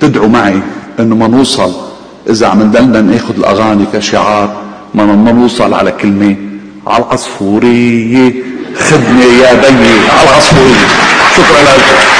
ادعوا معي انه ما نوصل، اذا عم نضلنا ناخذ الاغاني كشعار، ما نوصل على كلمة على العصفورية خدني يا بني على العصفورية. شكرا لكم.